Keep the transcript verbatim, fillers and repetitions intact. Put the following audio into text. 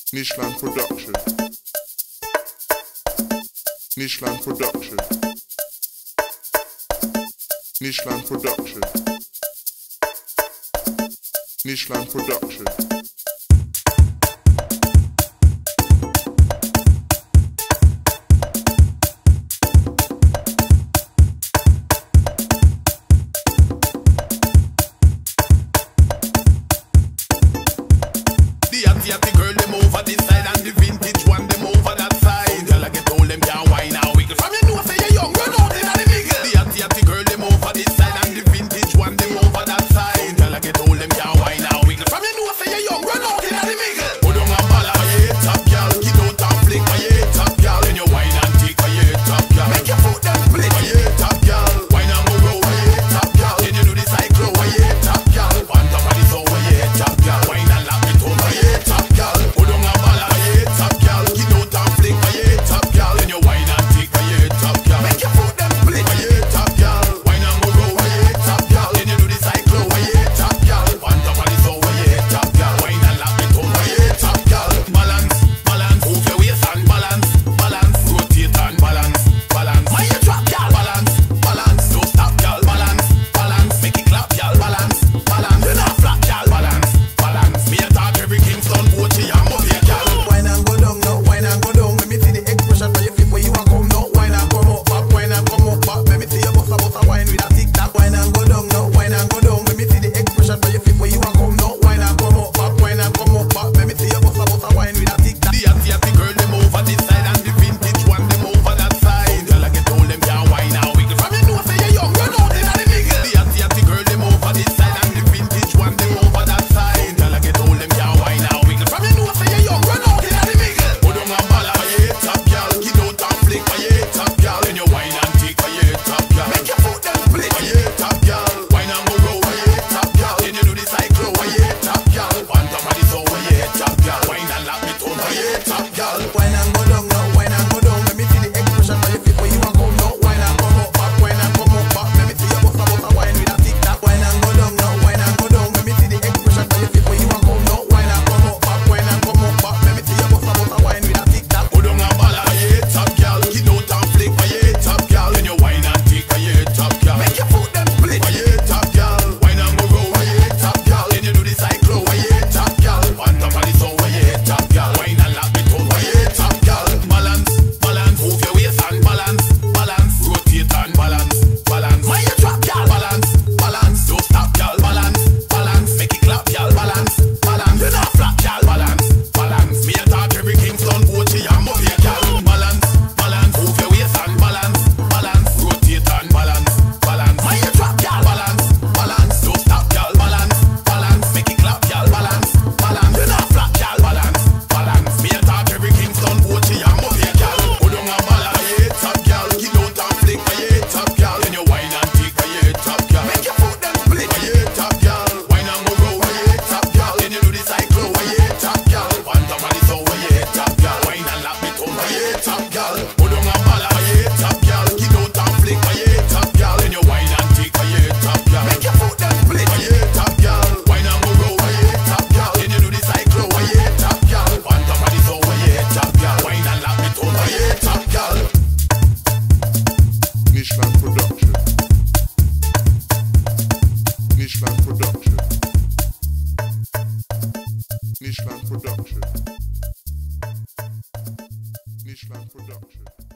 Nishland Production. Nishland Production. Nishland Production. Nishland Production. The girl them over this side and the vintage one them over that side. Girl I get all them can't wine and wiggle. From you know say you young, run out in the middle. The atty atty girl them over this side and the vintage one them over that side. Girl I get all them can't wine and wiggle. From you know say you young, run out in the middle. Put on a ball, I hate top girl. Get out and flick, I hate top girl. Then you wine and take, I hate top girl. Make your foot them split, I hate top girl. Wine and go roll, I hate top girl. Then you do the cyclo, I hate top girl. On top of the soul, I hate top girl. Wine and lock it home, I hate top girl. Put on a ball, I hate top girl. Get out and flick, I hate top girl. Then you wine and take, I hate top girl. Make your foot them split, I hate top girl. Wine and go roll, I hate top girl. Then you do the cyclo, I hate top girl. On top of the soul, I hate top girl. Wine and lock it home, I hate top girl. Balance, balance, move your waist and balance, balance, rotate and balance, balance. Why you drop, girl? Balance, balance, don't stop, girl. Balance, balance, make it clap, girl. Balance, balance, you're not flat, girl. Balance, balance. Me attack every Kingston boat, I'm up here, girl. Wine and go down, no, wine and go down. Let me see the expression for your feet where you want come now. Wine and come up back, wine and come up back. Let me see your bossa bossa wine with a tic tac. Wine and go down, no, wine and go down. Let me see the expression for your feet where you want come now. Wine and come up back, wine and come up back. Let me see your bossa bossa wine with a tic tac. The atty atty girl them over this side and the vintage one them over that side. Girl I get all them can't wine and wiggle. From you know say you young, run out in the middle. The atty atty girl them over this side and the vintage one them over that side. Girl I get all them can't wine and wiggle. From you know say you young, run out in the middle. Put on a ball, I hate top girl. Get out and flick, I hate top girl. Then you wine and take, I hate top girl. Make your foot them split, I hate top girl. Wine and go roll, I hate top girl. Then you do the cyclo, I hate top girl. On top of the soul, I hate top girl. Wine and lock me tone, I hate top girl. wine and go down, no, wine and go down. Let me see the expression for your feet where you want come now. Wine and come up back, wine and come up back. Let me see your bossa bossa wine with a tic tac. Wine and go down, no, wine and go down. Let me see the expression for your feet where you want come now. Wine and come up back, wine and come up back. Let me see your bossa bossa wine with a tic tac. Put on a ball, I hate top girl. Get out and flick, I hate top girl. Then you wine and take, I hate top girl. Make your foot them split, I hate top girl. Wine and go roll, I hate top girl. Then you do the cyclo, I hate top girl. On top of the soul, I hate top girl. Wine and lock me tone, I hate top girl. Balance, balance, move your waist and balance, balance, rotate and balance, balance. why you drop, girl? Balance, balance, don't stop, girl. Balance, balance, make it clap, girl. Balance, balance, you're not flat, girl. Balance, balance. Me attack every Kingston boat, I'm up here, girl. Balance, balance, move your waist and balance, balance, rotate and balance, balance. Why you drop, girl? Balance, balance, don't stop, girl. Balance, balance, make it clap, girl. Balance, balance, you're not flat, girl. Balance, balance. Me attack every Kingston boat, I'm up here, girl. Put on a ball, I hate top, girl. Get out and flick, I hate top, girl. Then you wine and take, I hate top, girl. Make your foot them split, I hate top girl. Wine and go roll, I hate top girl. Then you do the cyclo, I hate top girl. On top of the soul, I hate top girl. Wine and lock me tone, I hate top girl. Put on a ball, I hate top girl. Get out and flick, I hate top girl. Then you wine and take, I hate top girl. make your foot them split. I hate top girl. Wine and go roll, I hate top girl. Then you do the cyclo, I hate top girl. On top of the soul, I hate top girl. Wine and lock me tone, I hate top girl. Nishland Production. Nishland Production. Nishland Production. Nishland Production.